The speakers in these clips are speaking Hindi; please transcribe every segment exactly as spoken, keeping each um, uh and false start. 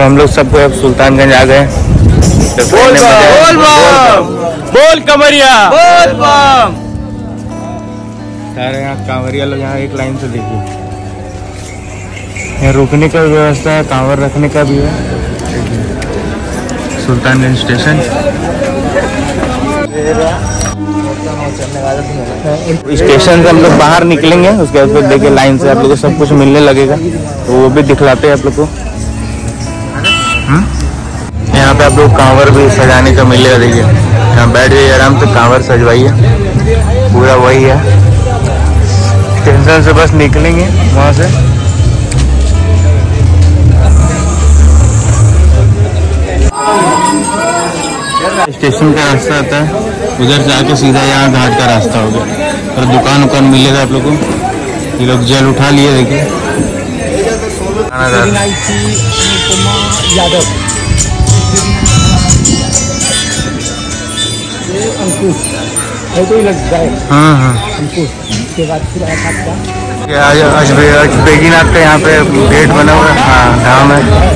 तो हम लोग सबको अब सुल्तानगंज आ गए। तो बोल बोल बोल कमरिया बोल बम। सारे यहाँ कांवरिया लोग यहाँ एक लाइन से देखिए, यहाँ रुकने का व्यवस्था है, कांवर रखने का भी है। सुल्तानगंज स्टेशन स्टेशन से हम लोग बाहर निकलेंगे, उसके बाद देखिए लाइन से आप लोग को सब कुछ मिलने लगेगा, तो वो भी दिखलाते हैं आप लोग को। यहाँ पे आप लोग कांवर भी सजाने का मिलेगा, देखिए यहाँ बैठ जाइए आराम से, कांवर सजवाइए, पूरा वही है। स्टेशन से बस निकलेंगे वहाँ से, स्टेशन का रास्ता आता है उधर से आके सीधा यहाँ घाट का रास्ता होगा, और दुकान उकान मिलेगा आप लोग को। ये लोग जल उठा लिए, देखिए यादव अंकुश है, कोई लग जाए। हाँ हाँ अंकुश के बाद फिर आज आज बेगीनाथ का यहाँ पे गेट बना हुआ है, हाँ धाम है।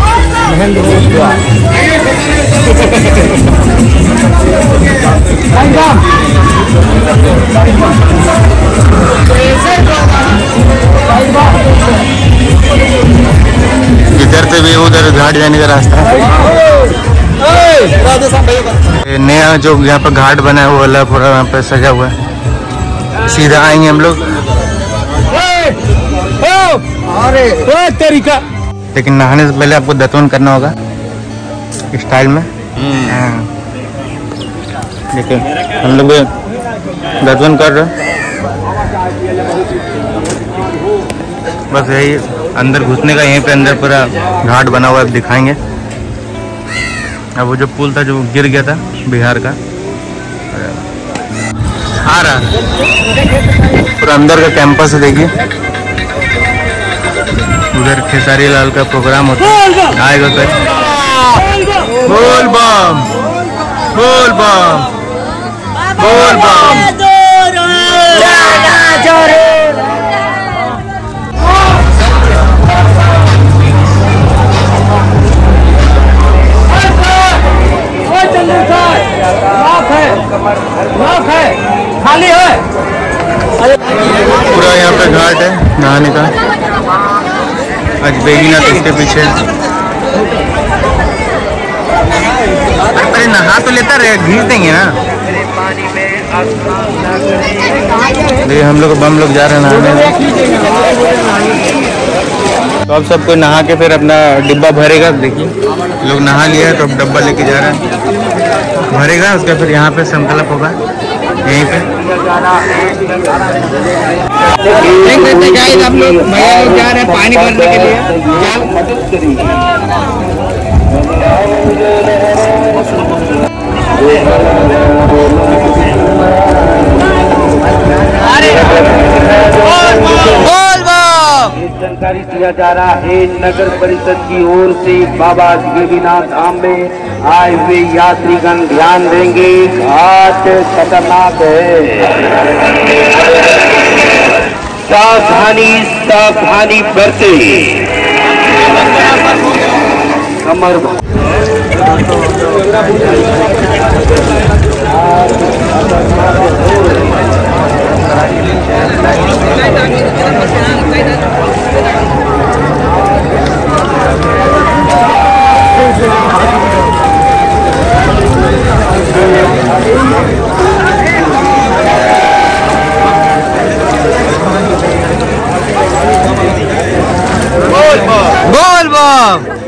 इधर से भी उधर घाट जाने का रास्ता है। नया जो यहाँ पर घाट बना है वो वाला पूरा यहाँ पे सजा हुआ है, सीधा आएंगे हम लोग। अरे तरीका, लेकिन नहाने से पहले आपको दतवन करना होगा स्टाइल में। देखिए हम लोग दतवन कर रहे हैं, बस यही अंदर घुसने का, यहीं पे अंदर पूरा घाट बना हुआ है, दिखाएंगे। अब वो जो पुल था जो गिर गया था बिहार का, आ रहा पूरा अंदर का कैंपस है, देखिए उधर खेसारी लाल का प्रोग्राम होता है, आएगा सर। बोल बम बोल बम बोल बम। खाली है पूरा यहाँ पे घाट है नहाने का। आज बेगीनाथ इसके पीछे। अरे नहा तो लेता रहे, घींच देंगे ना। देखिए हम लोग बम लोग जा रहे हैं नहाने। तो अब सब कोई नहा के फिर अपना डिब्बा भरेगा। देखिए लोग नहा लिया है तो अब डब्बा लेके जा रहे हैं, भरेगा। उसका फिर यहाँ पे संकल्प होगा यहीं पे। देख सकते गाइस आप लोग, भैया लोग जा रहे हैं पानी भरने के लिए। जानकारी दिया जा रहा है नगर परिषद की ओर से बाबा बेगीनाथ धाम में आए हुए यात्रीगण ध्यान देंगे, घाट खतरनाक है, सावधानी सावधानी बरते। कमर बोल बम।